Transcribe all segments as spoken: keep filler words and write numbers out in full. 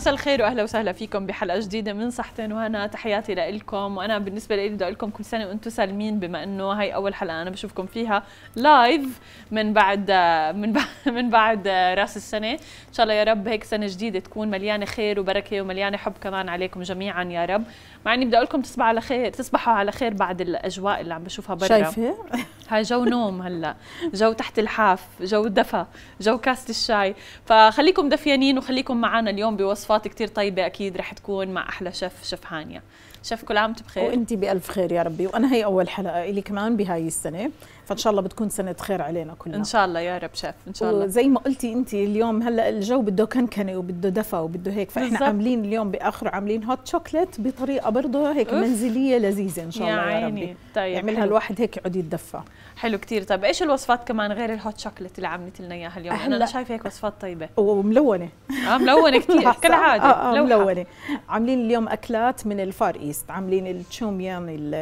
مساء الخير واهلا وسهلا فيكم بحلقه جديده من صحتين وهنا. تحياتي لكم، وانا بالنسبه لي بدي اقول لكم كل سنه وانتم سالمين، بما انه هاي اول حلقه انا بشوفكم فيها لايف من بعد من بعد من بعد راس السنه. ان شاء الله يا رب هيك سنه جديده تكون مليانه خير وبركه ومليانه حب كمان عليكم جميعا يا رب. مع اني بدي اقول لكم تصبحوا على خير، تصبحوا على خير بعد الاجواء اللي عم بشوفها برا. شايفه هاي جو نوم، هلا جو تحت الحاف، جو دفى، جو كاسة الشاي. فخليكم دفيانين وخليكم معنا اليوم بوصفات كتير طيبة أكيد رح تكون مع أحلى شيف شيف هانيا. شيف كل عام بخير وانتي بألف خير يا ربي. وانا هي اول حلقه الي كمان بهاي السنه، فان شاء الله بتكون سنه خير علينا كلنا ان شاء الله يا رب شيف ان شاء الله. وزي ما قلتي انتي اليوم هلا الجو بده كنكنه وبده دفى وبده هيك، فاحنا بالزبط. عاملين اليوم باخره عاملين هوت شوكليت بطريقه برضه هيك أوف. منزليه لذيذه ان شاء الله يا, يا ربي. طيب يعملها الواحد هيك يقعد يتدفى. حلو كتير. طيب ايش الوصفات كمان غير الهوت شوكليت اللي عملت لنا اياها اليوم؟ انا شايفه هيك وصفات طيبه وملونه. اه ملونه كثير كالعاده. آه آه ملونه. عاملين اليوم اكلات من الفار ايست، عاملين التشوميان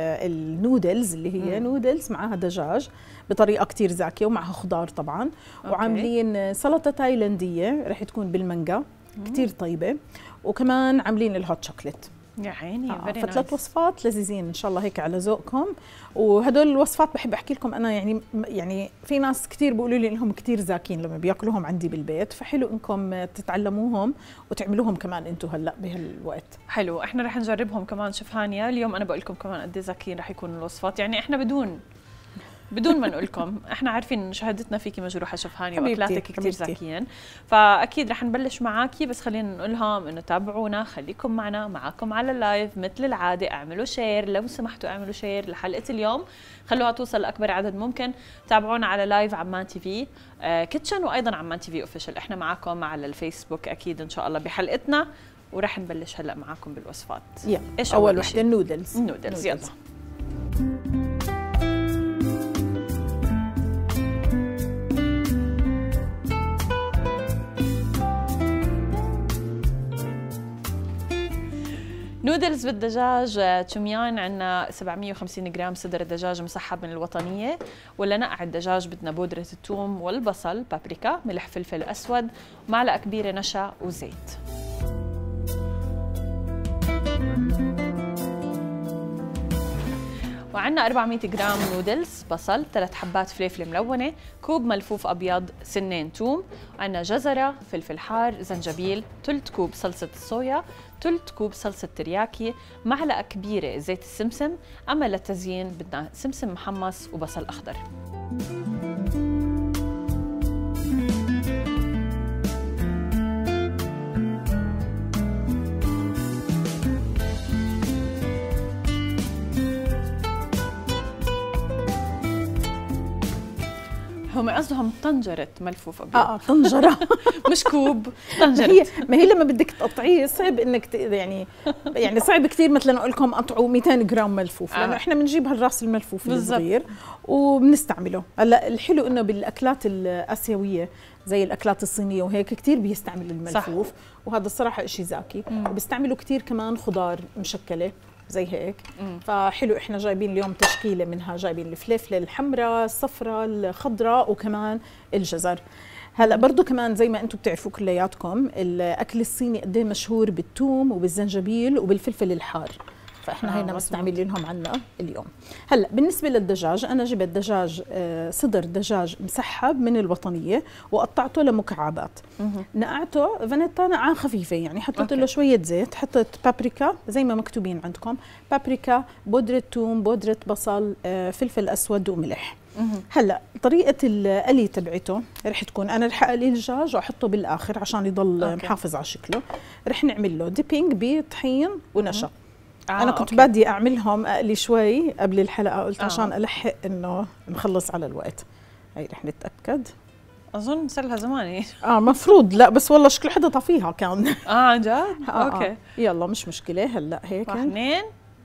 النودلز اللي هي مم. نودلز معها دجاج بطريقه كثير زاكيه ومعها خضار طبعا. أوكي. وعاملين سلطه تايلانديه رح تكون بالمانجا كثير طيبه، وكمان عاملين الهوت شوكليت. يا عيني آه فثلاث وصفات لذيذين ان شاء الله هيك على ذوقكم. وهدول الوصفات بحب احكي لكم انا، يعني يعني في ناس كثير بيقولوا لي انهم كثير زاكين لما بياكلوهم عندي بالبيت، فحلو انكم تتعلموهم وتعملوهم كمان انتم هلا بهالوقت. حلو، احنا رح نجربهم كمان شيف هانيا اليوم. انا بقول لكم كمان قد ايه زاكيين رح يكونوا الوصفات، يعني احنا بدون بدون ما نقول لكم احنا عارفين ان شهادتنا فيكي مجروحه شيف هانيا واكلاتك كثير زاكيين. فاكيد رح نبلش معاكي، بس خلينا نقول لهم انه تابعونا، خليكم معنا معاكم على اللايف مثل العاده. اعملوا شير لو سمحتوا، اعملوا شير لحلقه اليوم، خلوها توصل لاكبر عدد ممكن. تابعونا على لايف عمان تي في آه كيتشن، وايضا عمان تي في اوفيشال. احنا معاكم على الفيسبوك اكيد ان شاء الله بحلقتنا، ورح نبلش هلا معاكم بالوصفات. يلا ايش اول, أول وحده؟ النودلز. النودلز يلا. نودلز بالدجاج تشوميان. عندنا سبعمية وخمسين جرام صدر الدجاج مسحب من الوطنيه، ولا نقع الدجاج بدنا بودره الثوم والبصل، بابريكا، ملح، فلفل اسود، معلقه كبيره نشا وزيت. وعندنا أربعمية جرام نودلز، بصل، ثلاث حبات فلفل ملونه، كوب ملفوف ابيض، سنين ثوم، عندنا جزره، فلفل حار، زنجبيل، ثلث كوب صلصه الصويا، ثلث كوب صلصه ترياكي، معلقه كبيره زيت السمسم. اما للتزيين بدنا سمسم محمص وبصل اخضر. هم قصدهم طنجرة ملفوف ابيض. اه طنجرة مش كوب، طنجرة. هي ما هي لما بدك تقطعيه صعب انك يعني يعني صعب كثير مثلا اقول لكم قطعوا مئتين جرام ملفوف، آه. لانه احنا بنجيب هالراس الملفوف الصغير وبنستعمله. هلا الحلو انه بالاكلات الاسيويه زي الاكلات الصينيه وهيك كثير بيستعمل الملفوف، صح. وهذا الصراحه شيء زاكي. وبيستعملوا كثير كمان خضار مشكله زي هيك. مم. فحلو احنا جايبين اليوم تشكيله منها، جايبين الفلفله الحمراء، الصفراء، الخضراء، وكمان الجزر. هلا برضه كمان زي ما انتم بتعرفوا كلياتكم الاكل الصيني قد ايه مشهور بالثوم وبالزنجبيل وبالفلفل الحار، فاحنا آه هينا مستعملينهم عنا اليوم. هلا بالنسبه للدجاج، انا جبت دجاج آه صدر دجاج مسحب من الوطنيه وقطعته لمكعبات. نقعته فانيتا نقعه خفيفه، يعني حطيت له شويه زيت، حطيت بابريكا زي ما مكتوبين عندكم، بابريكا، بودره ثوم، بودره بصل، آه فلفل اسود وملح. هلا طريقه القلي تبعته رح تكون، انا رح اقلي الدجاج واحطه بالاخر عشان يضل أوكي. محافظ على شكله. رح نعمل له ديبينج بطحين ونشا. آه أنا كنت أوكي. بدي أعملهم أقلي شوي قبل الحلقة، قلت آه. عشان ألحق إنه نخلص على الوقت. هي رح نتأكد. أظن صار لها زمان. آه مفروض، لا بس والله شكل حدا طفيها كان. آه عن جد؟ آه أوكي. آه. يلا مش مشكلة. هلا هيك. اثنين.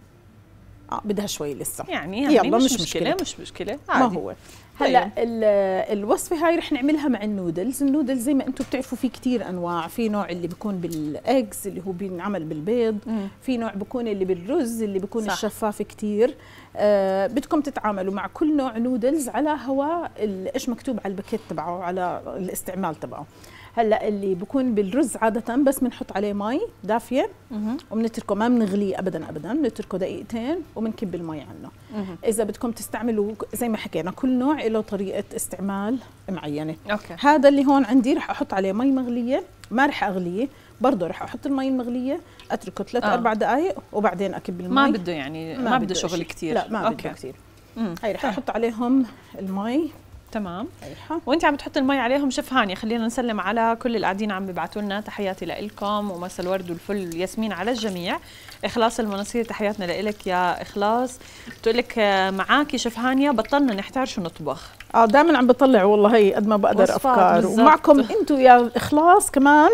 اه بدها شوي لسه. يعني يعني يلا مش, مش مشكلة. مشكلة مش مشكلة عادي. ما هو هلا الوصفه هاي رح نعملها مع النودلز. النودلز زي ما انتم بتعرفوا في كتير انواع، في نوع اللي بيكون بالايجز اللي هو بينعمل بالبيض، مم. في نوع بيكون اللي بالرز اللي بيكون صح. الشفاف كتير. آه بدكم تتعاملوا مع كل نوع نودلز على هواء ايش مكتوب على الباكيت تبعه، على الاستعمال تبعه. هلا اللي بكون بالرز عاده بس بنحط عليه مي دافيه وبنتركه، ما بنغليه ابدا ابدا، بنتركه دقيقتين وبنكب المي عنه. اذا بدكم تستعملوا زي ما حكينا كل نوع له طريقه استعمال معينه. أوكي. هذا اللي هون عندي رح احط عليه مي مغليه، ما رح اغليه برضه، رح احط المي المغليه اتركه ثلاث آه. اربع دقائق وبعدين اكب المي. ما بده يعني ما, ما بده شغل كثير. لا ما بده كثير. هي رح احط عليهم المي. تمام. وانت عم بتحط المي عليهم شيف هانيا، خلينا نسلم على كل اللي قاعدين عم بيبعتوا لنا، تحياتي لكم ومسا الورد والفل والياسمين على الجميع. اخلاص المناصير تحياتنا لك يا اخلاص، بتقول لك معاكي شيف هانيا بطلنا نحتار شو نطبخ. اه دائما عم بطلع والله هي قد ما بقدر افكار، ومعكم انتم يا اخلاص كمان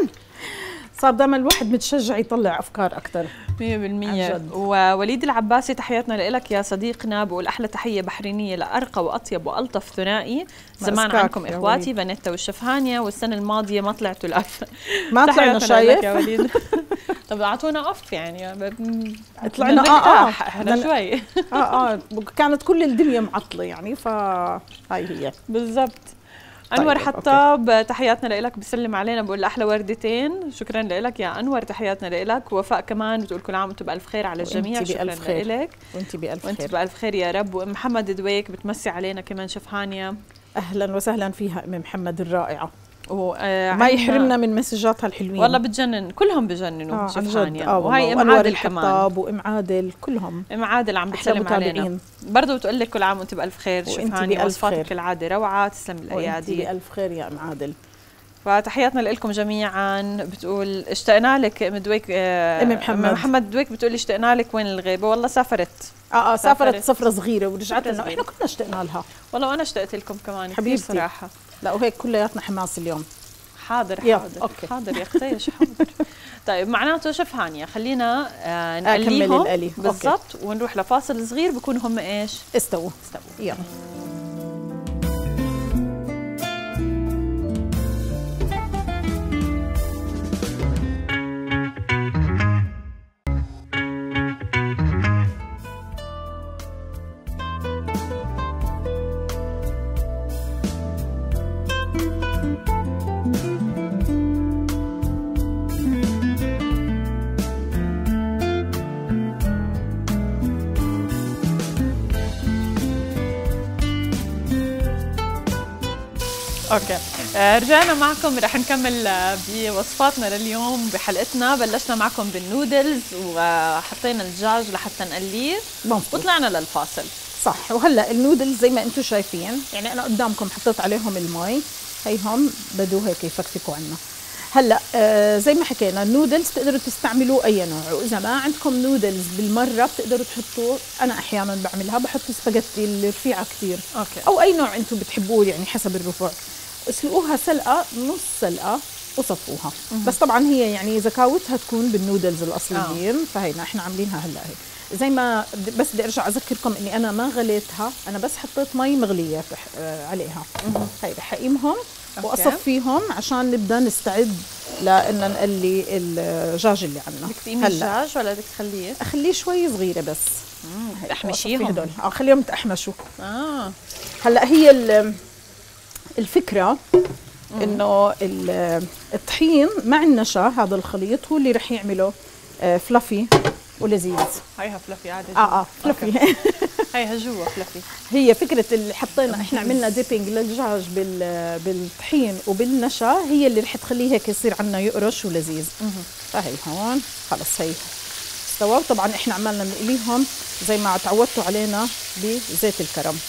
صار دائما الواحد متشجع يطلع افكار اكثر. مية بالمية. ووليد العباسي تحياتنا لك يا صديقنا، بقول احلى تحيه بحرينيه لارقى واطيب والطف ثنائي، زمان عنكم اخواتي بنتا والشيف هانيا، والسنه الماضيه ما طلعتوا لايف. ما طلعنا شايف يا وليد. طب اعطونا اوف يعني طلعنا اه اه احنا شوي اه اه كانت كل الدنيا معطله يعني، فهاي هي بالضبط. انور طيب حطاب أوكي. تحياتنا لك، بسلم علينا بقول احلى وردتين، شكرا لك يا انور، تحياتنا لك. وفاء كمان بتقول كل عام وانتم بالف خير على الجميع، شكرا لك. وانت بالف خير. وانت بالف خير يا رب. وام محمد دويك بتمسي علينا كمان شيف هانيا، اهلا وسهلا فيها ام محمد الرائعه، وما يحرمنا من مسجاتها الحلوين والله، بتجنن كلهم بجننوا آه شيف هانيا. آه وهي ام عادل كمان وام عادل كلهم ام عادل عم بتسلم علينا برضه، بتقول لك كل عام وانت بالف خير شيف هانيا، وصفاتك كالعاده روعه، تسلم الايادي. وانت بالف خير يا ام عادل. فتحياتنا لكم جميعا. بتقول اشتقنا لك ام دويك آه ام محمد محمد دويك بتقول اشتقنا لك، وين الغيبه؟ والله سافرت اه اه سافرت سفره صغيره ورجعت لنا، احنا كنا اشتقنا لها والله، وانا اشتقت لكم كمان حبيبتي صراحه. لا وهيك كلياتنا حماس اليوم. حاضر حاضر أوكي. حاضر يا اختي حاضر. طيب معناته شيف هانيا خلينا آه نقليهم بالضبط ونروح لفاصل صغير، بكونوا هم ايش؟ استووا استووا. يلا. اوكي آه رجعنا معكم، رح نكمل بوصفاتنا لليوم بحلقتنا. بلشنا معكم بالنودلز وحطينا الدجاج لحتى نقليه وطلعنا للفاصل. صح. وهلا النودلز زي ما انتم شايفين يعني انا قدامكم حطيت عليهم المي، هيهم بدو هيك يفكفكوا عنا. هلا آه زي ما حكينا النودلز بتقدروا تستعملوا اي نوع، واذا ما عندكم نودلز بالمره بتقدروا تحطوا، انا احيانا بعملها بحط سباجيتي الرفيعه كثير اوكي، او اي نوع انتم بتحبوه يعني حسب الرفوع. اسلقوها سلقه نص سلقه وصفوها. بس طبعا هي يعني زكاوتها تكون بالنودلز الاصليين. آه. فهينا احنا عاملينها هلا هيك زي ما، بس بدي ارجع اذكركم اني انا ما غليتها، انا بس حطيت مي مغليه عليها. هي رح اقيمهم واصفيهم عشان نبدا نستعد لان نقلي الدجاج اللي عندنا. بدك تقيمي الدجاج ولا بدك تخليه؟ اخليه شوي صغيره بس. تحمشيهم هدول؟ اه خليهم يتحمشوا. اه هلا هي الفكره انه الطحين مع النشا، هذا الخليط هو اللي رح يعمله فلافي ولذيذ. هيها فلافي عادي. اه اه فلافي. هيها جوا فلافي. هي فكره اللي حطينا احنا عملنا ديبينج للدجاج بال بالطحين وبالنشا، هي اللي رح تخليه هيك يصير عنا يقرش ولذيذ. فهي هون خلص هي استوى. طبعا احنا عمالنا نقليهم زي ما تعودتوا علينا بزيت الكرم.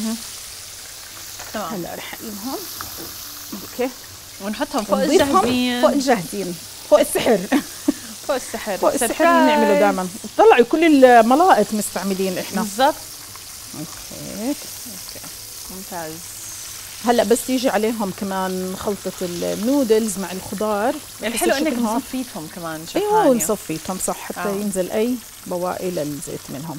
تمام. هلا رح اقيمهم اوكي ونحطهم فوق الجاهزين، فوق الجاهزين، فوق السحر. فوق السحر، فوق السحر اللي بنعمله دائما. طلعوا كل الملاقط مستعملين احنا بالضبط. اوكي اوكي ممتاز. هلا بس تيجي عليهم كمان خلطه النودلز مع الخضار. الحلو انك مصفيتهم كمان. ايوه نصفيتهم صح حتى آه. ينزل اي بواقي للزيت منهم.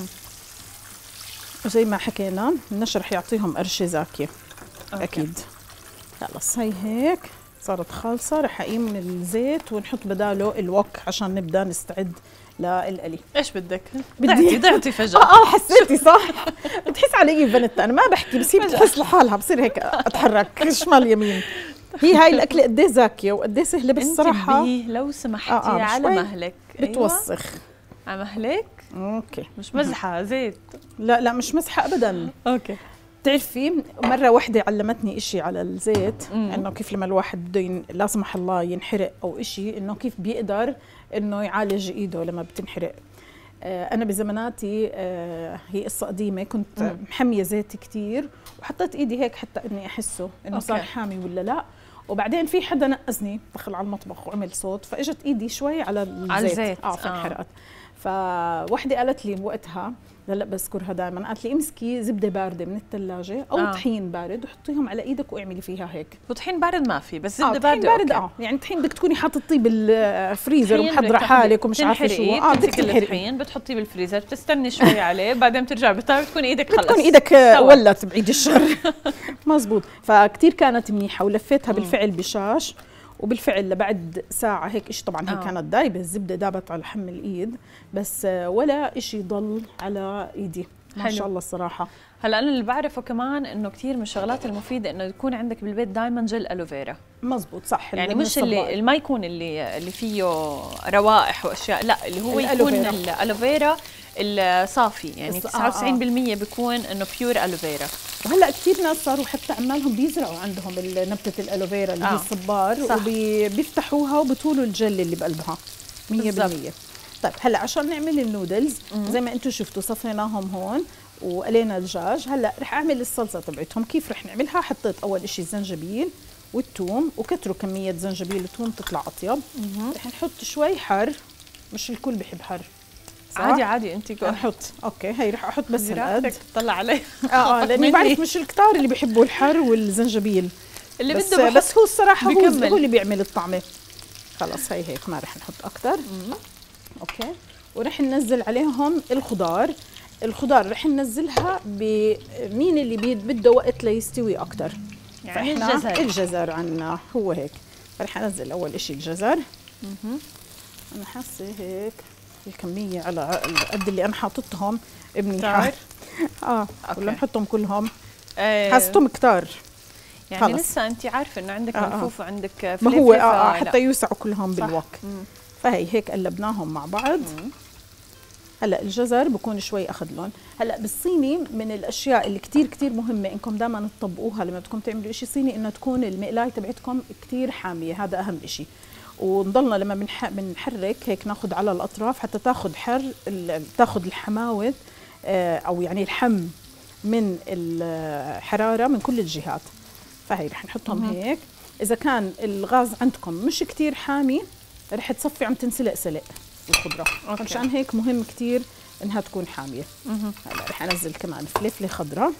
وزي ما حكينا النشا رح يعطيهم قرشه زاكيه. اكيد. خلص هي هيك صارت خالصه. رح اقيم من الزيت ونحط بداله الوك عشان نبدا نستعد للقلي. ايش بدك؟ ضعتي ضعتي فجاه. اه اه حسيتي صح؟ بتحس علي بنت، انا ما بحكي بس هي بتحس لحالها، بصير هيك اتحرك شمال يمين. هي هاي الاكله قد ايه زاكيه وقد ايه سهله، بس الصراحه انتبهي لو سمحتي آه آه على مهلك. بتوسخ. أيوة. على مهلك. اوكي مش مزحه زيت. لا لا مش مسحه ابدا. اوكي. بتعرفي مرة واحدة علمتني إشي على الزيت، إنه كيف لما الواحد بده ين... لا سمح الله ينحرق أو إشي، إنه كيف بيقدر إنه يعالج إيده لما بتنحرق. آه أنا بزماناتي آه هي قصة قديمة، كنت مم. محمية زيت كتير وحطيت إيدي هيك حتى إني أحسه إنه صار حامي ولا لا، وبعدين في حدا نقزني دخل على المطبخ وعمل صوت، فاجت إيدي شوي على الزيت, على الزيت. آه فانحرقت. فوحدة قالت لي بوقتها، لا بذكرها دائما، قالت لي امسكي زبده بارده من الثلاجه او آه. طحين بارد وحطيهم على ايدك واعملي فيها هيك. وطحين بارد ما في، بس زبده آه بارده بارد. اه يعني طحين بدك تكوني حاططيه بالفريزر ومحضره حالك ومش عارفه شو. اه بدك الطحين بتحطيه بالفريزر، بتستني شوي عليه، بعدين بترجع بتطلع بتكون ايدك خلص، بتكون ايدك ولت بعيد الشر. مزبوط. فكتير كانت منيحه ولفيتها بالفعل بشاش، وبالفعل لبعد ساعة هيك إشي، طبعاً هي آه. كانت دايبة، الزبدة دابت على حم الإيد، بس ولا إشي ضل على إيدي. ما حلو. شاء الله الصراحة. هلا أنا اللي بعرفه كمان إنه كتير من الشغلات المفيدة إنه يكون عندك بالبيت دايماً جل ألوفيرا. مزبوط صح. يعني مش اللي ما يكون اللي اللي فيه روائح وأشياء، لا اللي هو يكون الألوفيرا الصافي، يعني تسعة وتسعين بالمية بيكون إنه بيور ألوفيرا. وهلا كثير ناس صاروا حتى عمالهم بيزرعوا عندهم نبتة الألوفيرا اللي هي آه. الصبار، وبيفتحوها وبتولوا الجل اللي بقلبها مية بالمية. طيب هلا عشان نعمل النودلز زي ما انتم شفتوا صفيناهم هون وقلينا الدجاج. هلا رح اعمل الصلصه تبعتهم. كيف رح نعملها؟ حطيت اول شيء الزنجبيل والثوم، وكتروا كميه زنجبيل وثوم تطلع اطيب. رح نحط شوي حر، مش الكل بحب حر. عادي عادي انت كو نحط. اوكي هي رح احط بس هالقد. طلع علي. اه اه لاني بعرف مش الكتار اللي بيحبوا الحر والزنجبيل اللي بس بده، بس هو الصراحه هو, هو اللي بيعمل الطعمه. خلص هي هيك ما رح نحط اكثر. اوكي ورح ننزل عليهم الخضار. الخضار رح ننزلها بمين اللي بده وقت ليستوي اكثر. يعني الجزر. الجزر عنا هو هيك. رح انزل اول شيء الجزر. انا حاسه هيك الكميه على قد اللي انا حاططهم منيحه. اه ولا نحطهم كلهم؟ آه. حاستهم كتار يعني خلص. لسه انت عارفه انه عندك آه. ملفوف وعندك فلفل، ما هو آه حتى يوسعوا كلهم بالوك. فهي هيك قلبناهم مع بعض. مم. هلا الجزر بكون شوي اخذ لون. هلا بالصيني من الاشياء اللي كثير كثير مهمه انكم دائما تطبقوها لما بدكم تعملوا شيء صيني، انه تكون المقلايه تبعتكم كثير حاميه، هذا اهم شيء. ونضلنا لما بنحرك هيك ناخذ على الاطراف حتى تاخذ حر تاخذ الحماوه او يعني الحم من الحراره من كل الجهات. فهي رح نحطهم مم. هيك. اذا كان الغاز عندكم مش كثير حامي رح تصفي عم تنسلق سلق الخضره، عشان هيك مهم كثير انها تكون حاميه. هلا رح انزل كمان فلفله خضراء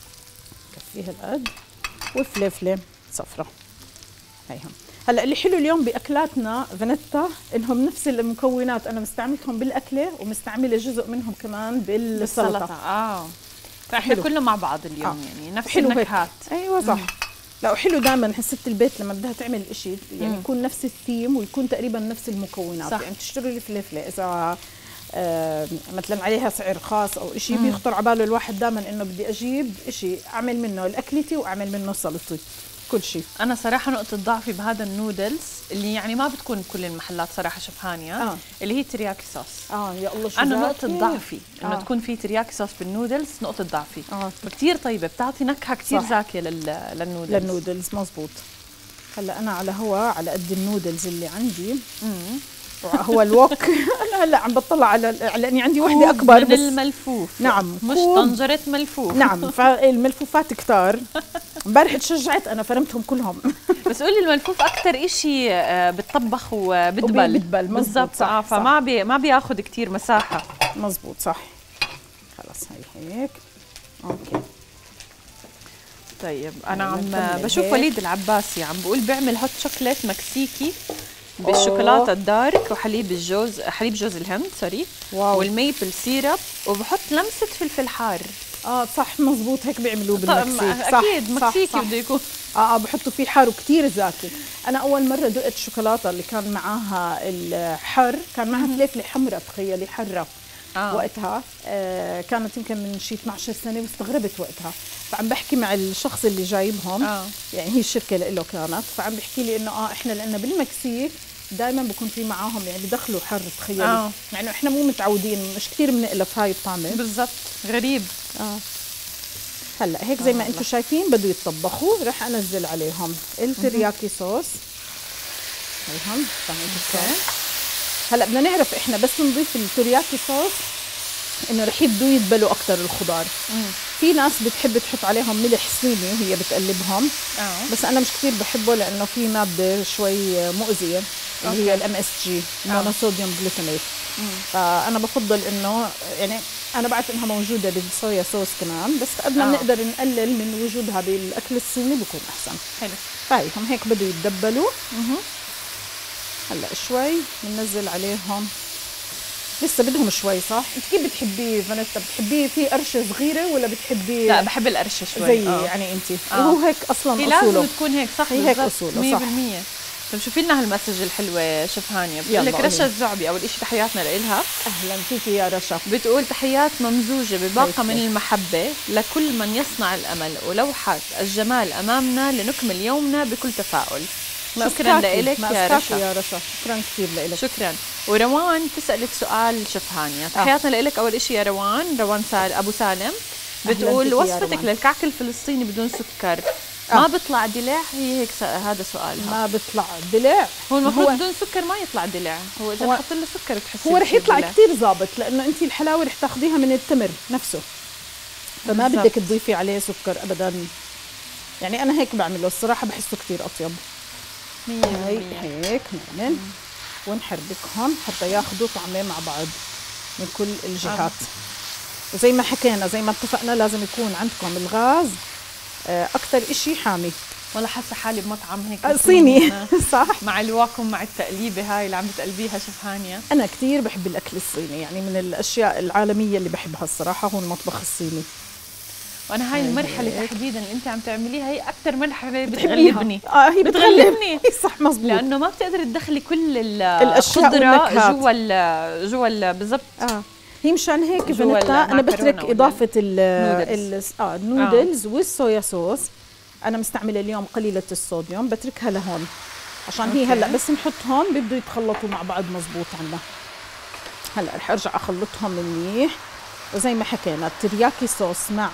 كفيها القد وفلفله صفراء. هيهم. هلا اللي حلو اليوم باكلاتنا فانيتا انهم نفس المكونات انا مستعملتهم بالاكله ومستعمله جزء منهم كمان بالسلطه. اه فاحنا كله مع بعض اليوم. آه. يعني نفس النكهات. ايوه صح. مم. لا وحلو دائما ست البيت لما بدها تعمل شيء يعني يكون نفس الثيم ويكون تقريبا نفس المكونات. صح. يعني تشتري الفلفله اذا آه مثلا عليها سعر خاص او شيء بيخطر على باله الواحد دائما انه بدي اجيب شيء اعمل منه الاكلتي واعمل منه سلطتي كل شيء. انا صراحه نقطه ضعفي بهذا النودلز اللي يعني ما بتكون بكل المحلات صراحه شيف هانيا آه. اللي هي ترياكي صوص. اه يا الله شو انا نقطه ضعفي انه آه. تكون في ترياكي صوص بالنودلز، نقطه ضعفي. آه. كثير طيبه بتعطي نكهه كثير زاكيه لل... للنودلز. للنودلز مزبوط. هلا انا على هوا على قد النودلز اللي عندي. امم هو الوك. انا هلا عم بطلع على لاني عندي وحده اكبر من بس الملفوف. نعم مش طنجره ملفوف. نعم فالملفوفات كتار. امبارح تشجعت انا فرمتهم كلهم. بس قولي الملفوف اكثر شيء بتطبخ وبدبل. بدبل بالضبط. اه فما بي ما بياخذ كثير مساحه. مزبوط صح. خلص هي هيك. اوكي طيب انا عم بشوف هيك. وليد العباسي عم بقول بيعمل هوت شوكليت مكسيكي بالشوكولاته الدارك وحليب الجوز حليب جوز الهند سوري واو. والميبل سيرب وبحط لمسه فلفل حار. اه صح مزبوط هيك بيعملوه بالمكسيك. صح اكيد مكسيكي بده يكون. اه اه بحطوا فيه حار وكثير زاكي. انا اول مره دقت الشوكولاته اللي كان معاها الحر كان معها فلفله حمراء تخيلي حره. آه. وقتها آه كانت يمكن من شي اثنعش سنه واستغربت وقتها، فعم بحكي مع الشخص اللي جايبهم آه. يعني هي الشركه له كانت، فعم بحكي لي انه اه احنا لانه بالمكسيك دائما بكون في معاهم يعني بدخلوا حر تخيلي آه. مع انه احنا مو متعودين، مش كثير بنقلف هاي الطعمه بالضبط، غريب. اه هلا هيك زي ما انتم شايفين بده يتطبخوا، رح انزل عليهم الترياكي صوص. هيهم تمام. هلا بدنا نعرف احنا بس نضيف الترياكي صوص انه رح يبدوا يدبلوا اكثر الخضار. مم. في ناس بتحب تحط عليهم ملح صيني وهي بتقلبهم آه. بس انا مش كثير بحبه لانه في ماده شوي مؤذيه اللي هي الام اس جي مونوصوديوم جلوتاميت، فانا بفضل انه يعني انا بعرف انها موجوده بالصويا صوص كمان، بس قد ما بنقدر آه. نقلل من وجودها بالاكل الصيني بكون احسن. حلو. فهيهم هيك بدوا يتدبلوا. مه. هلا شوي بننزل عليهم، لسه بدهم شوي صح؟ انت كيف بتحبيه فانيتا؟ بتحبيه في قرشه صغيره ولا بتحبيه؟ لا بحب القرشه شوي زي آه. يعني انت آه. وهو هيك اصلا هي اصوله لازم تكون هيك صح، هي هيك اصوله مية بالمية. طيب شوفي لنا هالمسج الحلوه شيف هانيا، بتقول لك رشا الزعبي اول شيء تحياتنا لإلها. اهلا فيكي يا رشا. بتقول تحيات ممزوجه بباقه من المحبه لكل من يصنع الامل ولوحات الجمال امامنا لنكمل يومنا بكل تفاؤل. شكرا لك يا رشا. يا رشا شكرا كثير لك. شكرا. وروان تسألك سؤال شيف هانيا، تحياتنا آه. لك اول شيء يا روان. روان سال ابو سالم بتقول وصفتك للكعك الفلسطيني بدون سكر آه. ما بيطلع دلع؟ هي هيك هذا سؤالها. ما بيطلع دلع؟ هو المفروض بدون سكر ما يطلع دلع، هو اذا نحط له سكر بتحسي هو رح يطلع كثير ظابط لانه انت الحلاوه رح تاخذيها من التمر نفسه، فما بالزبط. بدك تضيفي عليه سكر ابدا. يعني انا هيك بعمله الصراحه بحسه كثير اطيب. هي هيك نعمل ونحركهم حتى ياخذوا طعمه مع بعض من كل الجهات. آه. وزي ما حكينا زي ما اتفقنا لازم يكون عندكم الغاز اكثر إشي حامي. والله حاسه حالي بمطعم هيك صيني صح، مع الواكم مع التقليبه هاي اللي عم بتقلبيها شيف هانيا. انا كثير بحب الاكل الصيني، يعني من الاشياء العالميه اللي بحبها الصراحه هو المطبخ الصيني. وانا هاي المرحله تحديدا اللي انت عم تعمليها هي اكثر مرحله بتغلبني. اه هي بتغلبني صح مزبوط، لانه ما بتقدري تدخلي كل الخضره جوا ال جوا ال بالضبط. اه هي مشان هيك فانيتا انا بترك اضافه ال اه النودلز آه. والصويا صوص. انا مستعمله اليوم قليله الصوديوم، بتركها لهون عشان أوكي. هي هلا بس نحطهم بيبدوا يتخلطوا مع بعض مزبوط عنا. هلا رح ارجع اخلطهم منيح، وزي ما حكينا الترياكي صوص مع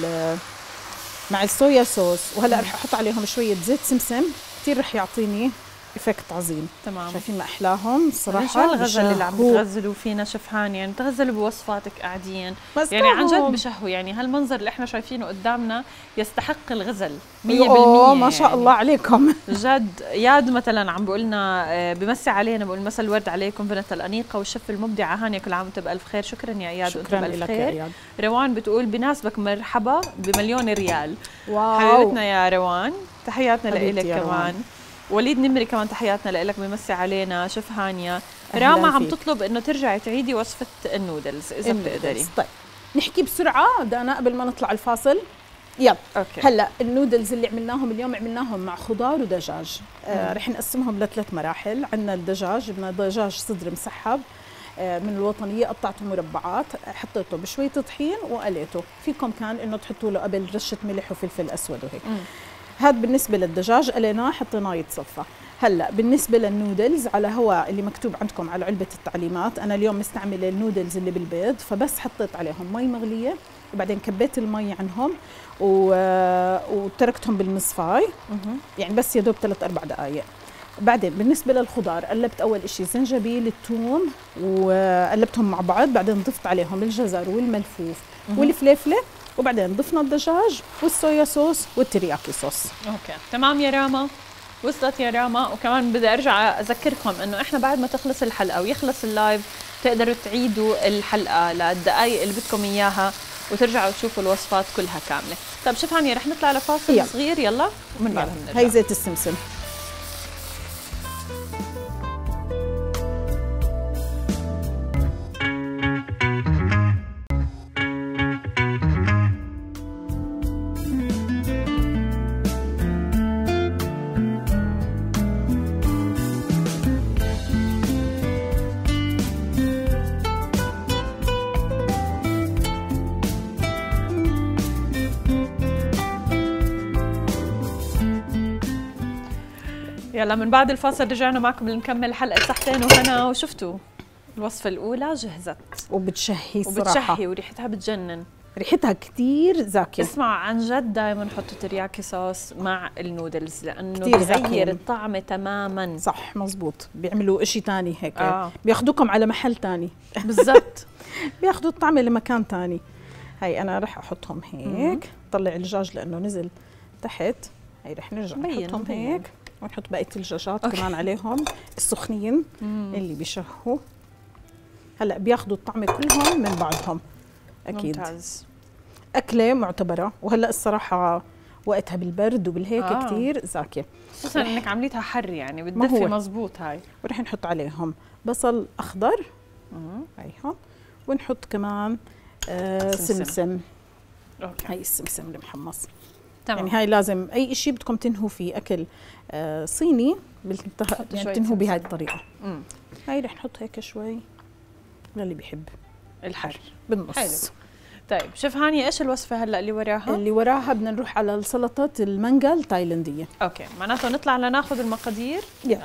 مع الصويا صوص، وهلا رح احط عليهم شويه زيت سمسم كثير رح يعطيني افكت عظيم. تمام. شايفين ما احلاهم صراحه. شو الغزل اللي عم تغزلوا فينا شيف هانيا؟ يعني بتغزلوا بوصفاتك قاعدين يعني عن جد بشهوا، يعني هالمنظر اللي احنا شايفينه قدامنا يستحق الغزل مية بالمية. ما شاء الله يعني. عليكم جد. ياد مثلا عم بقول لنا بمسي علينا، بقول مسا الورد عليكم بنت الانيقه والشيف المبدعه هانيا، كل عام وانت بالف خير. شكرا يا اياد وانت بالف خير. روان بتقول بناسبك مرحبا بمليون ريال. واو حبيبتنا يا روان، تحياتنا لك كمان. وليد نمري كمان تحياتنا لك، بيمسي علينا شيف هانيا. راما عم تطلب انه ترجعي تعيدي وصفه النودلز اذا بتقدري. طيب نحكي بسرعه دانا قبل ما نطلع الفاصل. يلا أوكي. هلا النودلز اللي عملناهم اليوم عملناهم مع خضار ودجاج. آه رح نقسمهم لثلاث مراحل. عندنا الدجاج، بدنا دجاج صدر مسحب آه من الوطنيه، قطعته مربعات، حطيته بشويه طحين وقليته. فيكم كان انه تحطوا له قبل رشه ملح وفلفل اسود وهيك. هذا بالنسبه للدجاج قليناه حطيناه يتصفى. هلا بالنسبه للنودلز على هو اللي مكتوب عندكم على علبه التعليمات، انا اليوم مستعمله النودلز اللي بالبيض، فبس حطيت عليهم مي مغليه وبعدين كبيت المي عنهم و... وتركتهم بالمصفاي يعني بس يا دوب ثلاث اربع دقائق. بعدين بالنسبه للخضار قلبت اول شيء زنجبيل الثوم وقلبتهم مع بعض، بعدين ضفت عليهم الجزر والملفوف والفليفله، وبعدين ضفنا الدجاج والصويا صوص والترياكي صوص. اوكي تمام يا راما، وصلت يا راما. وكمان بدي ارجع اذكركم انه احنا بعد ما تخلص الحلقه ويخلص اللايف تقدروا تعيدوا الحلقه للدقائق اللي بدكم اياها وترجعوا تشوفوا الوصفات كلها كامله. طيب شيف هانيا رح نطلع لفاصل يلا. صغير يلا ومن بعدها بنرجع. هي زيت السمسم. يلا من بعد الفاصل رجعنا معكم لنكمل حلقه صحتين وهنا. وشفتوا الوصفه الاولى جهزت وبتشهي الصراحه وبتشهي وريحتها بتجنن، ريحتها كتير زاكيه. اسمع عن جد دائما حطوا ترياكي صوص مع النودلز لانه بغير بغير الطعم تماما. صح مزبوط، بيعملوا إشي تاني هيك آه. بياخدوكم على محل تاني بالضبط بياخدوا الطعم لمكان تاني. هاي انا رح احطهم هيك، طلع الدجاج لانه نزل تحت. هاي رح نرجع نحطهم هيك ونحط بقيه الدجاجات كمان عليهم السخنين مم. اللي بيشهوا. هلا بياخذوا الطعم كلهم من بعضهم اكيد. ممتاز. اكله معتبره، وهلا الصراحه وقتها بالبرد وبالهيك آه. كثير زاكيه، خصوصا انك عمليتها حر يعني بتدفي مزبوط. هاي ورح نحط عليهم بصل اخضر هيهم، ونحط كمان آه سمسم, سمسم. أوكي. هاي السمسم المحمص. تمام. يعني هاي لازم اي شيء بدكم تنهوا فيه اكل آه صيني يعني تنهوا بهاي الطريقه. مم. هاي رح نحط هيك شوي للي بيحب الحر بالنص. حلو. طيب شيف هانية، ايش الوصفه هلا اللي وراها؟ اللي وراها بدنا نروح على السلطه المانجا التايلنديه. اوكي، معناته نطلع لناخذ المقادير. يلا.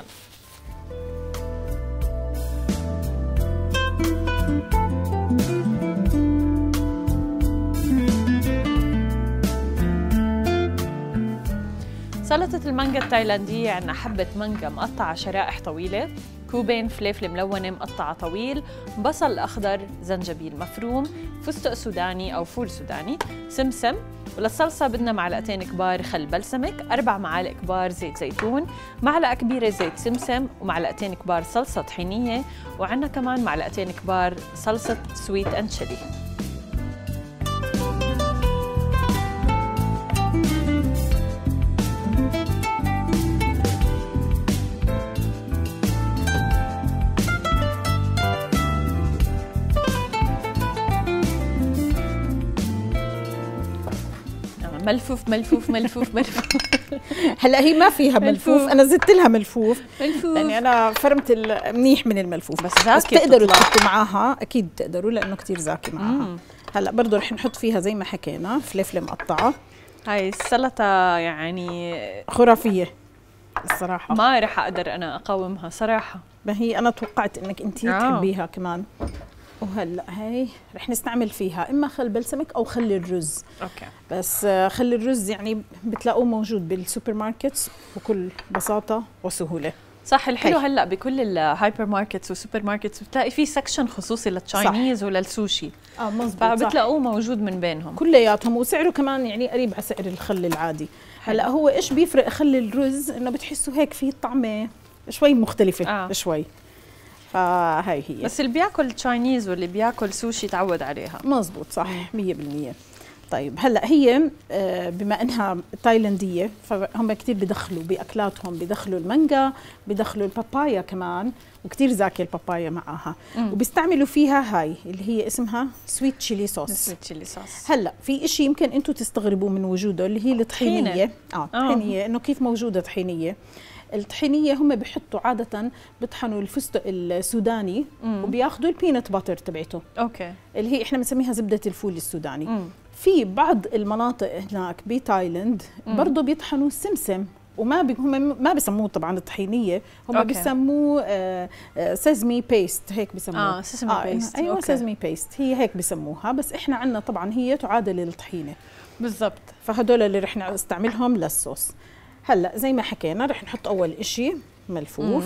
سلطة المانجا التايلاندية عندنا حبة مانجا مقطعة شرائح طويلة، كوبين فليفلة ملونة مقطعة طويل، بصل أخضر، زنجبيل مفروم، فستق سوداني أو فول سوداني، سمسم، وللصلصة بدنا معلقتين كبار خل بلسمك، أربع معالق كبار زيت زيتون، معلقة كبيرة زيت سمسم، ومعلقتين كبار صلصة طحينية، وعندنا كمان معلقتين كبار صلصة سويت أند شيلي. ملفوف ملفوف ملفوف ملفوف هلا هي ما فيها ملفوف, ملفوف. انا زدت لها ملفوف ملفوف يعني انا فرمت منيح من الملفوف، بس, بس تقدروا تحطوا معاها اكيد تقدروا لانه كثير زاكي معاها. مم. هلا برضه رح نحط فيها زي ما حكينا فلفله مقطعه. هاي السلطه يعني خرافيه الصراحه، ما رح اقدر انا اقاومها صراحه. ما هي انا توقعت انك انتي آه. تحبيها كمان. وهلا هي رح نستعمل فيها اما خل بلسمك او خل الرز. اوكي. بس خل الرز يعني بتلاقوه موجود بالسوبر ماركتس بكل بساطه وسهوله. صح. الحلو هلا بكل الهايبر ماركتس والسوبر ماركتس بتلاقي في سكشن خصوصي للتشاينيز وللسوشي. اه مزبوط. فبتلاقوه موجود من بينهم كلياتهم، وسعره كمان يعني قريب على سعر الخل العادي. هلا هو ايش بيفرق خل الرز؟ انه بتحسوا هيك في طعمه شوي مختلفه. آه. شوي. فهي هي. بس اللي بياكل تشاينيز واللي بياكل سوشي تعود عليها. مزبوط صح مية بالمية. طيب هلا هي بما انها تايلانديه فهم كثير بدخلوا باكلاتهم، بدخلوا المانجا، بدخلوا البابايا كمان، وكثير زاكي البابايا معاها. مم. وبيستعملوا فيها هاي اللي هي اسمها سويت تشيلي صوص. سويت تشيلي صوص. هلا في شيء يمكن انتم تستغربوا من وجوده اللي هي الطحينيه. اه طحينيه. آه. انه كيف موجوده طحينيه؟ الطحينيه هم بيحطوا عاده بيطحنوا الفستق السوداني. مم. وبياخذوا البينت باتر تبعته. اوكي. اللي هي احنا بنسميها زبده الفول السوداني. مم. في بعض المناطق هناك بتايلاند برضه بيطحنوا السمسم، وما بي هم ما بيسموه طبعا الطحينيه، هم أوكي. بيسموه آه آه سيزمي بيست هيك بيسموه. اه سيزمي آه بيست. ايوه سيزمي بيست هي هيك بيسموها، بس احنا عندنا طبعا هي تعادل الطحينه بالضبط. فهدول اللي رح نستعملهم للصوص. هلا زي ما حكينا رح نحط اول إشي ملفوف.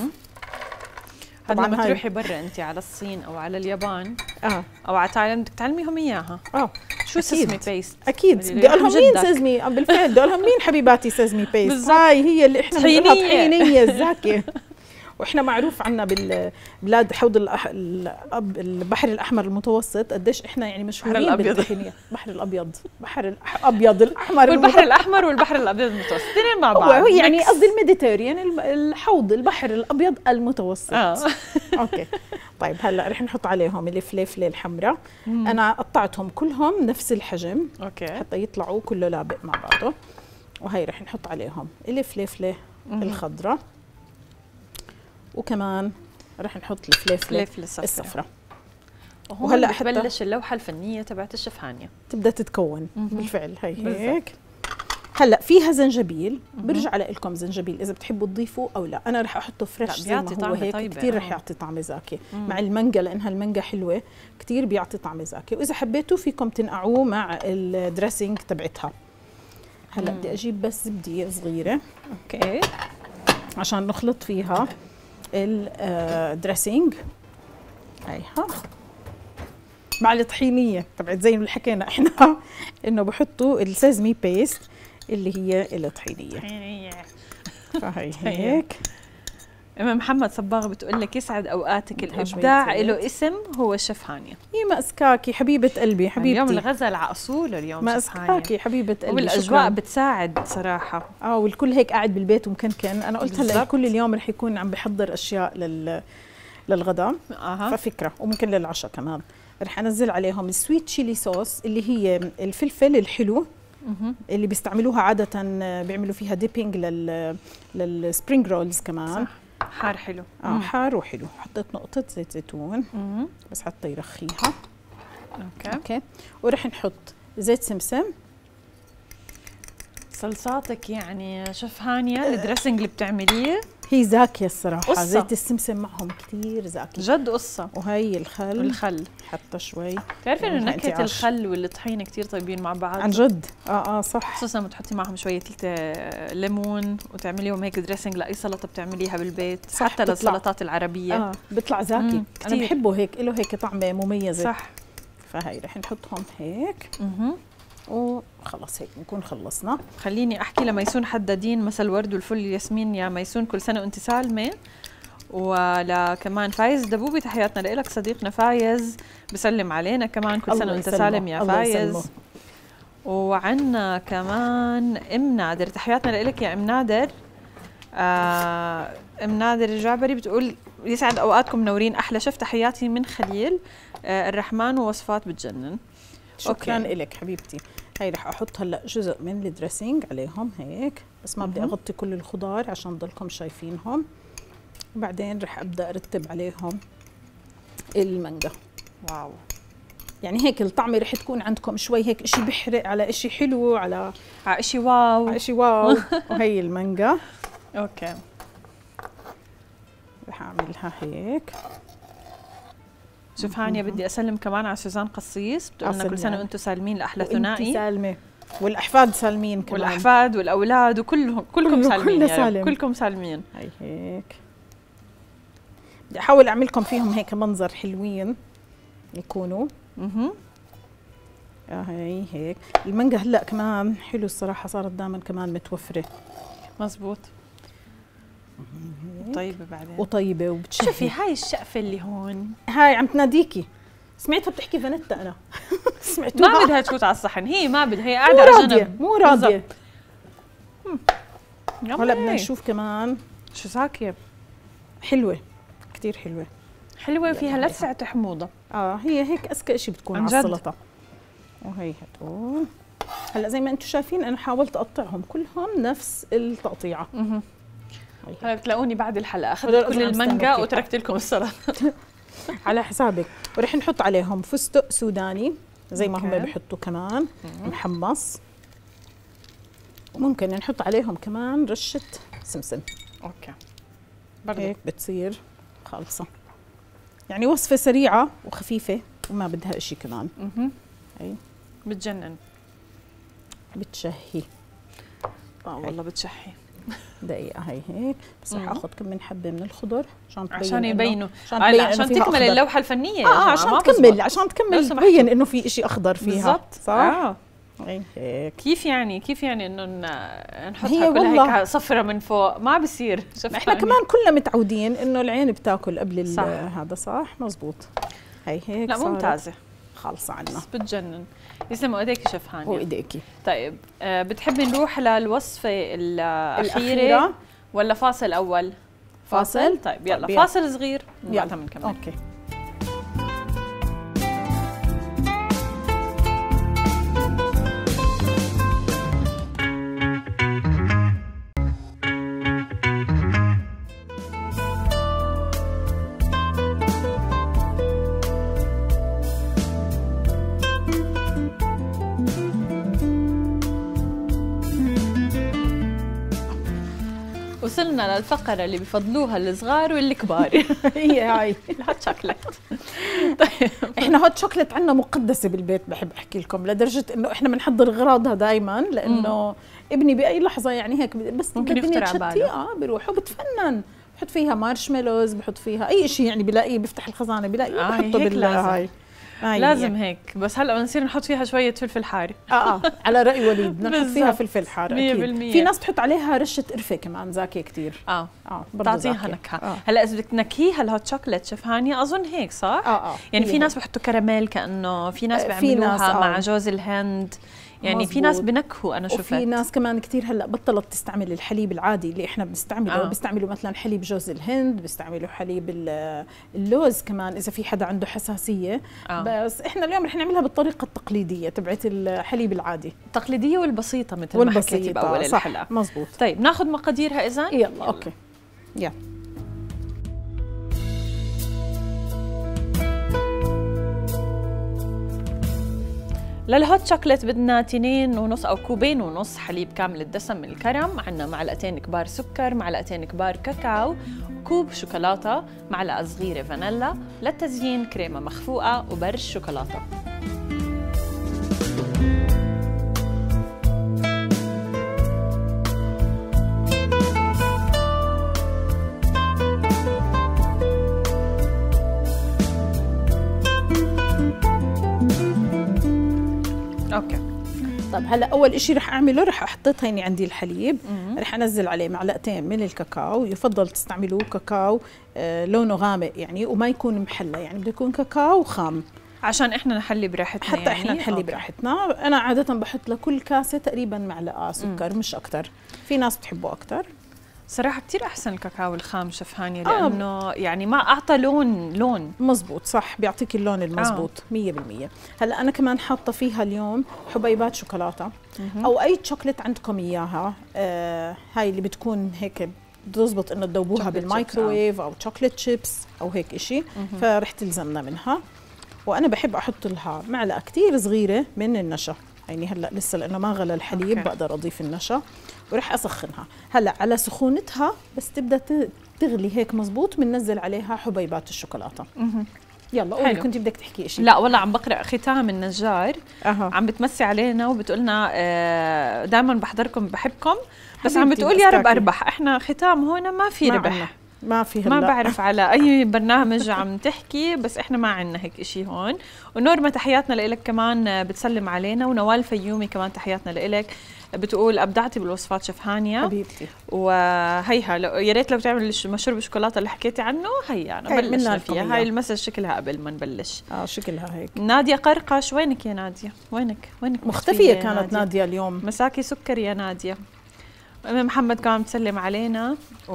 طبعا لما تروحي برا انت على الصين او على اليابان اه او على تايلاند بدك تعلميهم اياها. اه شو سيزمي بيست؟ اكيد بدي اقول لهم مين سيزمي بالفعل، بدي اقول لهم مين حبيباتي سيزمي بيست. هاي هي اللي احنا بنقولها طحينيه الزاكيه. واحنا معروف عنا بالبلاد حوض البحر الاحمر المتوسط قديش احنا يعني مشهورين بالطحينيه. البحر الابيض، بحر الابيض الاحمر والبحر الاحمر والبحر الابيض المتوسط اثنين مع بعض. هو يعني قصدي الميديتيريان الحوض البحر الابيض المتوسط. آه. اوكي. طيب هلا رح نحط عليهم الفليفله الحمراء. انا قطعتهم كلهم نفس الحجم. اوكي. حتى يطلعوا كله لابق مع بعضه. وهي رح نحط عليهم الفليفله الخضراء، وكمان رح نحط الفليفله الصفراء. وهلا حتبلش اللوحه الفنيه تبعت الشيف هانية تبدا تتكون. بالفعل هي هيك هلا فيها زنجبيل، برجع لكم زنجبيل اذا بتحبوا تضيفوا او لا. انا رح احطه فريش زي ما هو هيك، كثير رح يعطي طعم زاكي مع المانجا، لانها المانجا حلوه كثير بيعطي طعم زاكي. واذا حبيتوا فيكم تنقعوه مع الدريسنج تبعتها. هلا بدي اجيب بس زبديه صغيره اوكي عشان نخلط فيها الدريسنج. هيها مع الطحينيه تبعت زي ما حكينا احنا انه بحطوا السيزمي بيست اللي هي الطحينيه. فهي هيك. ام محمد صباغ بتقول لك يسعد اوقاتك، الابداع له اسم هو الشيف هانيا. هي مأسكاكي حبيبه قلبي حبيبتي. اليوم الغزل على اصوله اليوم. مأسكاكي حبيبه قلبي. والاجواء بتساعد صراحه. اه والكل هيك قاعد بالبيت ومكنكن. انا قلت هلا الكل اليوم رح يكون عم بحضر اشياء لل للغداء. اها ففكره وممكن للعشاء كمان. رح انزل عليهم السويت تشيلي صوص اللي هي الفلفل الحلو اللي بيستعملوها عاده، بيعملوا فيها ديبينج لل للسبرينج رولز كمان. صح. حار حلو. اه حار وحلو. حطيت نقطه زيت زيتون مم. بس حتى يرخيها. اوكي اوكي ورح نحط زيت سمسم. صلصاتك يعني شيف هانيا الدريسنج اللي بتعمليه هي زاكيه الصراحه. قصة. زيت السمسم معهم كثير زاكي جد قصه. وهي الخل والخل حتى شوي. بتعرفي انه نكهه الخل والطحينه كثير طيبين مع بعض عن جد. اه اه صح. خصوصا لما تحطي معهم شويه ليمون وتعمليهم هيك دريسنج لاي سلطه بتعمليها بالبيت. صح. حتى للسلطات العربيه اه بيطلع زاكي كثير. انا بحبه هيك، له هيك طعمه مميزه. صح. فهي رح نحطهم هيك. اها وخلص هيك نكون خلصنا. خليني احكي لميسون حدادين مساء الورد والفل ياسمين يا ميسون، كل سنه وانت سالمه. ولا كمان فايز دبوبي تحياتنا لك صديقنا فايز بسلم علينا كمان، كل سنه وانت سالم يا فايز. وعنا كمان ام نادر تحياتنا لك يا ام نادر. آه ام نادر الجعبري بتقول يسعد اوقاتكم منورين احلى شيف، تحياتي من خليل آه الرحمن ووصفات بتجنن. شكرا لك حبيبتي. هي رح احط هلا جزء من الدريسنج عليهم هيك، بس ما بدي اغطي كل الخضار عشان تضلكم شايفينهم. وبعدين رح ابدا ارتب عليهم المانجا. واو يعني هيك الطعمه رح تكون عندكم شوي هيك شيء بحرق على شيء حلو على على شيء واو على شيء واو. وهي المانجا اوكي رح اعملها هيك. شوف هانيا بدي اسلم كمان على سوزان قصيص بتقول لنا كل سنه وانتم سالمين لاحلى ثنائي. سالمه والاحفاد سالمين كمان. والاحفاد والاولاد وكلهم كلكم سالمين. سالم. كلكم سالمين. هي هيك بدي احاول اعمل لكم فيهم هيك منظر حلوين يكونوا. اها هي هيك. المانجا هلا كمان حلو الصراحه، صارت دائما كمان متوفره. مزبوط. طيبه بعدين وطيبه وبتشهي. شوفي هاي الشقفه اللي هون هاي عم تناديكي. سمعتها بتحكي فانيتا. انا سمعتوها ما بدها تفوت على الصحن، هي ما بدها، هي قاعده على جنب مو راضيه. هلا بدنا نشوف كمان شو زاكيه حلوه كثير حلوه حلوه فيها لسعه حموضه. اه هي هيك اذكى شيء بتكون على السلطه. وهي هدول هلا زي ما انتم شايفين انا حاولت اقطعهم كلهم نفس التقطيعه. اها هلا بتلاقوني بعد الحلقه اخذت كل المانجا وتركت لكم السلطه على حسابك. ورح نحط عليهم فستق سوداني زي ما هم بحطوا كمان محمص. وممكن نحط عليهم كمان رشه سمسم. اوكي برضه هيك بتصير خالصه. يعني وصفه سريعه وخفيفه وما بدها شيء كمان. اها هي بتجنن بتشهي. اه والله بتشهي. دقيقة هي هيك بس رح اخذ كم من حبة من الخضر عشان تبين عشان يبينوا عشان, آه عشان تكمل أخضر. اللوحة الفنية. اه, آه عشان تكمل عشان تكمل تبين انه في شيء اخضر فيها. بالضبط صح؟ آه. هيك كيف يعني كيف يعني انه نحطها كلها هيك صفرة من فوق؟ ما بصير. احنا كمان كلنا متعودين انه العين بتاكل قبل صح. هذا صح مزبوط. هي هيك لا ممتازة خالصة عنا بتجنن. يسلموا ايديكي شيف هانيا. وايديكي. طيب آه بتحبي نروح للوصفة الأخيرة, الأخيرة ولا فاصل أول؟ فاصل؟ فاصل؟ طيب يلا طيب فاصل صغير وبعدها بنكمل. اوكي. وصلنا للفقره اللي بفضلوها الصغار والكبار. هي هاي الهوت شوكليت. طيب احنا هوت شوكليت عندنا مقدسه بالبيت، بحب احكي لكم، لدرجه انه احنا بنحضر اغراضها دائما، لانه ابني باي لحظه يعني هيك بس ممكن الدنيا يخترع تشتي اه بيروح وبتفنن، بحط فيها مارشميلوز، بحط فيها اي شيء يعني بلاقيه، بيفتح الخزانه بلاقيه آه بحطه بالهاي. لازم هيك، بس هلا بنصير نحط فيها شويه فلفل حار. اه اه على راي وليد بدنا نحط فيها فلفل حار اكيد. في ناس بتحط عليها رشه قرفه كمان زاكيه كثير. اه اه بتعطيها نكهه. آه. هلا اذا بدك تنكهيها الهوت شوكليت شيف هانيا اظن هيك صح؟ اه اه يعني في ناس بحطوا كراميل، كانه في ناس بيعملوها آه. مع جوز الهند، يعني مزبوط. في ناس بنكهوا انا شفت، وفي ناس كمان كثير هلا بطلت تستعمل الحليب العادي اللي احنا بنستعمله، آه. بيستعملوا مثلا حليب جوز الهند، بيستعملوا حليب اللوز كمان اذا في حدا عنده حساسيه. آه. بس احنا اليوم رح نعملها بالطريقه التقليديه تبعت الحليب العادي، التقليديه والبسيطه مثل ما حكيتي باول الحلقه. مزبوط. طيب ناخذ مقاديرها اذا؟ يلا, يلا. اوكي يلا. للهوت شوكليت بدنا تنين ونص او كوبين ونص حليب كامل الدسم من الكرم، عندنا معلقتين كبار سكر، معلقتين كبار كاكاو، كوب شوكولاته، معلقه صغيره فانيلا، للتزيين كريمه مخفوقه وبرش شوكولاته. اوكي. طيب هلا اول شيء رح اعمله رح احطط هيني عندي الحليب، رح انزل عليه معلقتين من الكاكاو، يفضل تستعملوه كاكاو آه لونه غامق يعني وما يكون محلى، يعني بده يكون كاكاو خام عشان احنا نحلي براحتنا، حتى يعني احنا نحلي براحتنا. انا عاده بحط لكل كاسه تقريبا معلقه سكر، مم. مش اكثر، في ناس بتحبه اكثر. صراحة كتير أحسن الكاكاو الخام شيف هانيا، لأنه آه. يعني ما أعطى لون لون مزبوط، صح، بيعطيك اللون المزبوط مية بالمية. هلا أنا كمان حاطة فيها اليوم حبيبات شوكولاتة أو أي شوكولات عندكم إياها، آه هاي اللي بتكون هيك بتزبط إنه تذوبوها بالمايكروويف أو شوكولات شيبس أو هيك إشي، فرح تلزمنا منها. وأنا بحب أحط لها معلقة كتير صغيرة من النشا، يعني هلا لسه لانه ما غلى الحليب أوكي. بقدر اضيف النشا ورح اسخنها. هلا على سخونتها بس تبدا تغلي هيك مزبوط بننزل عليها حبيبات الشوكولاته. اها يلا قولي، كنت بدك تحكي شيء؟ لا والله عم بقرا ختام النجار أه. عم بتمسي علينا وبتقولنا آه دائما بحضركم بحبكم، بس عم بتقول يا رب اربح. احنا ختام هون ما في ربح، ما في ما بعرف على اي برنامج عم تحكي، بس احنا ما عندنا هيك شيء هون. ونورما تحياتنا لإلك كمان بتسلم علينا، ونوال فيومي كمان تحياتنا لإلك، بتقول ابدعتي بالوصفات شيف هانيا حبيبتي. وهيها يا ريت لو تعمل مشروب الشوكولاته اللي حكيتي عنه، هيا انا بلشنا فيها. هاي المسج شكلها قبل ما نبلش. اه شكلها هيك. ناديه قرقش، وينك يا ناديه؟ وينك وينك مختفيه كانت نادية. ناديه اليوم مساكي سكر يا ناديه. محمد كمان بتسلم علينا،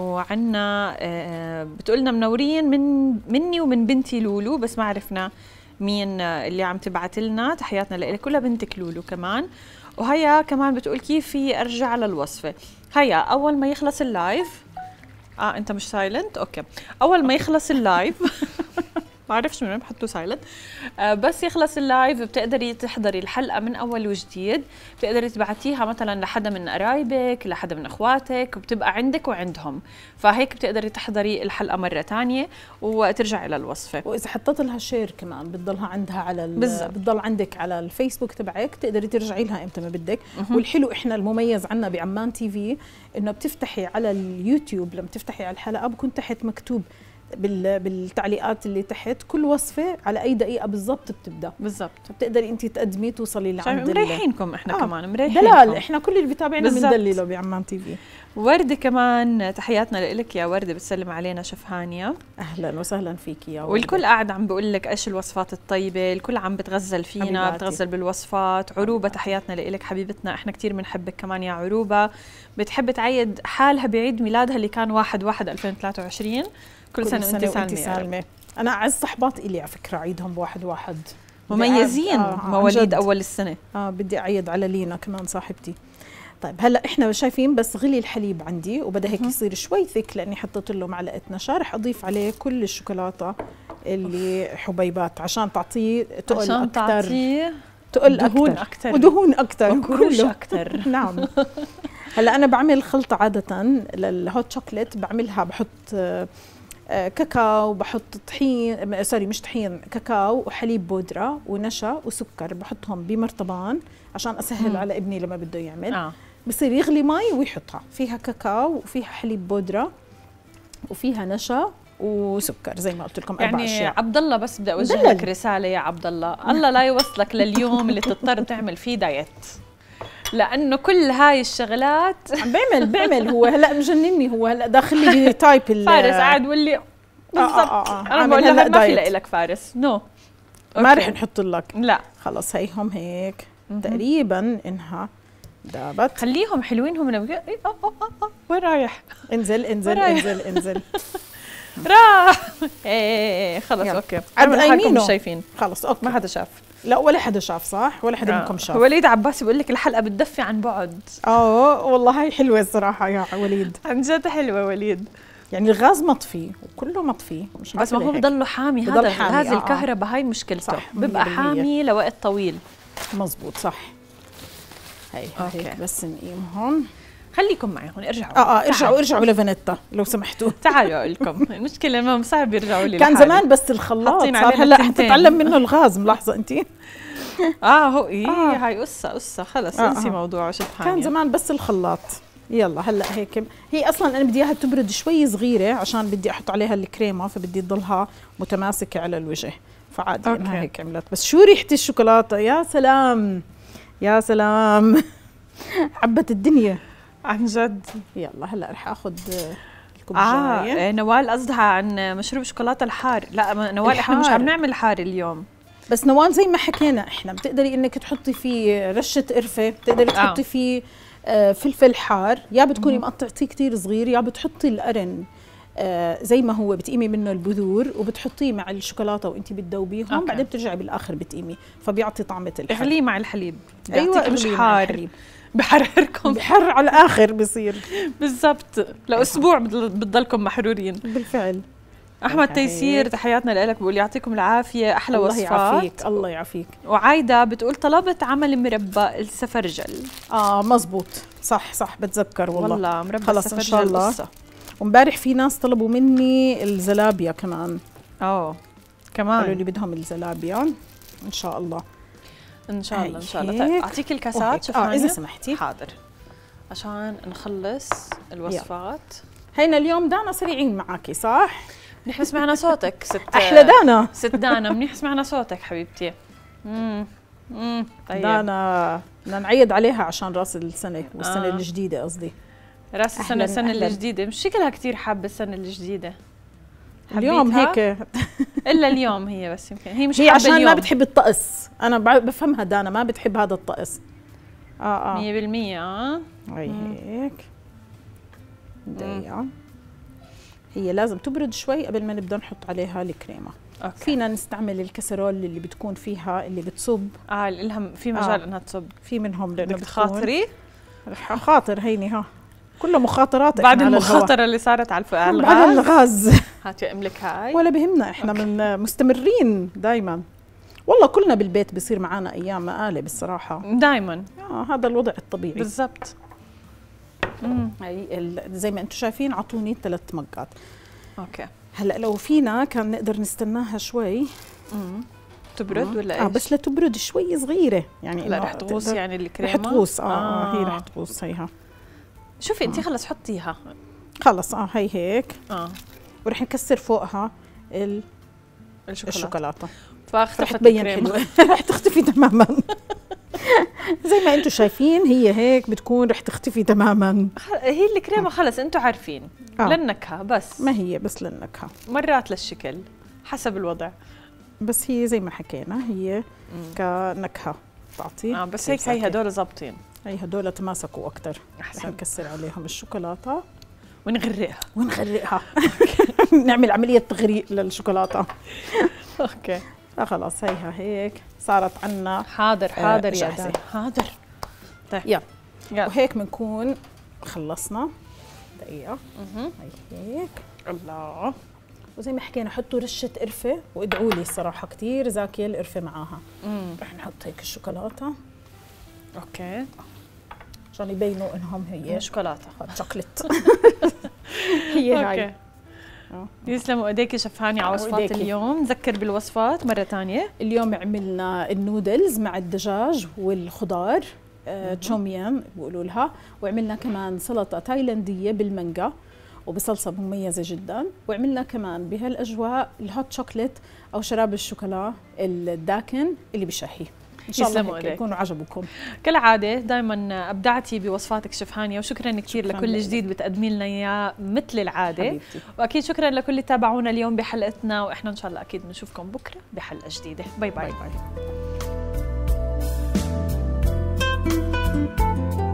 وعنا بتقولنا منورين من مني ومن بنتي لولو، بس ما عرفنا مين اللي عم تبعت لنا. تحياتنا لك، كلها بنتك لولو كمان. وهيا كمان بتقول كيف في ارجع على الوصفه. هيا اول ما يخلص اللايف، اه انت مش سايلنت، اوكي، اول ما يخلص اللايف ما بعرفش من وين بحطوا سايلنت، آه بس يخلص اللايف بتقدري تحضري الحلقه من اول وجديد، بتقدري تبعتيها مثلا لحدا من قرايبك، لحدا من اخواتك، وبتبقى عندك وعندهم، فهيك بتقدري تحضري الحلقه مره ثانيه وترجعي للوصفه. واذا حطيت لها شير كمان بتضلها عندها على بتضل عندك على الفيسبوك تبعك، تقدري ترجعي لها امتى ما بدك. والحلو احنا المميز عنا بعمان تي في انه بتفتحي على اليوتيوب، لما تفتحي على الحلقه بكون تحت مكتوب بالتعليقات اللي تحت كل وصفه على اي دقيقه بالضبط بتبدا بالضبط، بتقدري انت تقدمي توصلي لعند مريحينكم احنا آه. كمان مريحينكم دلال، احنا كل اللي بيتابعنا بندلله بعمان تي في. وردة كمان تحياتنا لك يا وردة، بتسلم علينا شيف هانيا. اهلا وسهلا فيكي يا وردة. والكل قاعد عم بقول لك ايش الوصفات الطيبه، الكل عم بتغزل فينا، بتغزل بالوصفات. عروبه تحياتنا لك حبيبتنا، احنا كثير بنحبك كمان يا عروبه، بتحب تعيد حالها بعيد ميلادها اللي كان واحد واحد ألفين وثلاثة وعشرين. كل سنه وانت سالمه, سالمة. انا اعز صحبات الي على فكره عيدهم بواحد واحد، مميزين آه مواليد اول السنه. اه بدي اعيد على لينا كمان صاحبتي. طيب هلا احنا شايفين بس غلي الحليب عندي وبدا هيك يصير شوي ثيك لاني حطيت له معلقه نشا، رح اضيف عليه كل الشوكولاته اللي حبيبات عشان تعطيه تقل عشان اكثر، تعطيه تقل دهون اكثر ودهون اكثر وكروش اكثر. نعم. هلا انا بعمل خلطه عاده للهوت شوكليت، بعملها بحط كاكاو، بحط طحين، سوري مش طحين، كاكاو وحليب بودره ونشا وسكر، بحطهم بمرطبان عشان اسهل مم. على ابني لما بده يعمل. آه. بصير يغلي مي ويحطها فيها كاكاو وفيها حليب بودره وفيها نشا وسكر زي ما قلت لكم. يعني عبد الله، بس بدي اوجه لك رساله يا عبد الله، الله لا يوصلك لليوم اللي تضطر تعمل فيه دايت، لانه كل هاي الشغلات عم بيعمل بيعمل هو هلا مجنني، هو هلا داخل لي تايب فارس قاعد واللي بالضبط. آه آه آه. انا بقول له ما في لك فارس نو no. ما رح نحط لك، لا خلص هيهم هيك تقريبا انها دابت. خليهم حلوين هم. نبقى وين رايح؟ انزل انزل انزل انزل راح. ايه خلص اوكي، عم حالكم مش شايفين، خلص اوكي، ما حدا شاف. لا ولا حدا شاف، صح ولا حدا آه. منكم شاف. وليد عباس بيقول لك الحلقه بتدفي عن بعد. اه والله هي حلوه الصراحه يا وليد، عن جد حلوه وليد. يعني الغاز مطفي وكله مطفي، مش بس ما هو بضله حامي. هذا الغاز آه. الكهرباء هاي مشكلته، بيبقى حامي لوقت طويل. مزبوط صح. هي هيك بس نقيمهم. خليكم معي هون، ارجعوا اه اه ارجعوا ارجعوا لفانيتا لو سمحتوا. تعالوا اقول لكم المشكله انه صعب يرجعوا لي. كان لحالي. زمان بس الخلاط صار هلا حتتعلم منه الغاز، ملاحظه انت؟ اه هو ايه آه. هاي قصه قصه خلص آه انسي آه. موضوع شبحانية. كان زمان بس الخلاط. يلا هلا هيك هي اصلا انا بدي اياها تبرد شوي صغيره عشان بدي احط عليها الكريمه، فبدي تضلها متماسكه على الوجه، فعادي انها هيك عملت. بس شو ريحه الشوكولاته، يا سلام يا سلام حبت الدنيا عن جد. يلا هلا رح اخذ الكوبايه. اه نوال قصدها عن مشروب شوكولاته الحار. لا نوال احنا مش عم نعمل حار اليوم، بس نوال زي ما حكينا احنا بتقدري انك تحطي فيه رشه قرفه، بتقدري تحطي آه. فيه آه فلفل حار، يا بتكوني مقطعتيه كثير صغير، يا بتحطي القرن آه زي ما هو بتقيمي منه البذور وبتحطيه مع الشوكولاته وانت بتذوبيهم، بعدين بترجعي بالاخر بتقيمي، فبيعطي طعمه الحار. اغليه مع الحليب. ايوه مش حار، بحرركم، بحر على الاخر بصير. بالضبط، لاسبوع بتضلكم محرورين. بالفعل. احمد تيسير تحياتنا لك، بقول يعطيكم العافيه، احلى الله وصفات. الله يعافيك الله يعافيك. وعايده بتقول طلبت عمل مربى السفرجل. اه مزبوط صح صح بتذكر والله. والله مربى خلص السفرجل ان شاء الله. وامبارح في ناس طلبوا مني الزلابيا كمان. اه كمان قالوا لي بدهم الزلابيا ان شاء الله. ان شاء الله ان شاء الله. طيب اعطيك الكاسات شوفاني. اه اذا سمحتي. حاضر عشان نخلص الوصفات. هينا اليوم دانا سريعين معاكي صح؟ منيح سمعنا صوتك ست احلى دانا. ست دانا منيح سمعنا صوتك حبيبتي. امم امم طيب دانا بدنا نعيد عليها عشان راس السنه والسنه آه. الجديده قصدي. راس السنه السنه الجديده، مش شكلها كثير حابه السنه الجديده. اليوم هيك الا اليوم هي بس يمكن هي مش هي حابه عشان اليوم. ما بتحب الطقس، انا بفهمها دانا ما بتحب هذا الطقس. اه اه مية بالمية. اه هي هيك دقيقة. هي لازم تبرد شوي قبل ما نبدا نحط عليها الكريمه. أوكي. فينا نستعمل الكسرول اللي بتكون فيها اللي بتصب. اه الهم في مجال آه. انها تصب. في منهم لانه خاطري خاطر هيني ها كله مخاطرات بعد المخاطره اللي صارت على الغاز. بعد الغاز هاتي املك هاي ولا بهمنا احنا أوكي. من مستمرين دائما والله، كلنا بالبيت بصير معنا ايام مقالب الصراحه دائما. اه هذا الوضع الطبيعي بالضبط. امم هي زي ما انتم شايفين اعطوني ثلاث مقات. اوكي هلا لو فينا كان نقدر نستناها شوي امم تبرد مم. ولا ايش؟ اه بس لتبرد شوي صغيره يعني. لا رح تغوص يعني الكريمه. رح تغوص اه, آه. هي رح تغوص هيها. شوفي انت خلص حطيها خلص اه هي هيك اه ورح نكسر فوقها ال الشوكولاته, الشوكولاتة. فاختفت الكريمه. رح تختفي تماما. زي ما انتم شايفين هي هيك بتكون رح تختفي تماما. هي الكريمه خلص انتم عارفين آه. للنكهه بس. ما هي بس للنكهه، مرات للشكل حسب الوضع، بس هي زي ما حكينا هي مم. كنكهه تعطي. اه بس هيك هي هدول ظابطين، هي هدول تماسكوا اكثر. رح نكسر عليهم الشوكولاته ونغرقها ونغرقها. نعمل عمليه تغريق للشوكولاته. اوكي خلاص هيها هيك صارت عنا. حاضر حاضر آه يا دانا حاضر. طيب يلا وهيك بنكون خلصنا. دقيقة اها هي هيك. الله. وزي ما حكينا حطوا رشة قرفة وادعوا لي الصراحة كثير زاكية القرفة معاها. امم رح نحط هيك الشوكولاتة. اوكي عشان يبينوا انهم هي شوكولاته شوكليت. هي هاي. يسلموا ايديك شيف هانية على وصفات اليوم. نذكر بالوصفات مرة ثانية. اليوم عملنا النودلز مع الدجاج والخضار تشوميان بيقولوا لها، وعملنا كمان سلطة تايلاندية بالمانجا وبصلصة مميزة جدا، وعملنا كمان بهالاجواء الهوت شوكليت او شراب الشوكولا الداكن اللي بشهي. ان شاء الله يكونوا عجبكم. كالعاده دائما ابدعتي بوصفاتك شيف هانية، وشكرا كثير لكل جديد بتقدمي لنا اياه مثل العاده حبيبتي. واكيد شكرا لكل اللي تابعونا اليوم بحلقتنا، واحنا ان شاء الله اكيد بنشوفكم بكره بحلقه جديده. باي باي, باي, باي.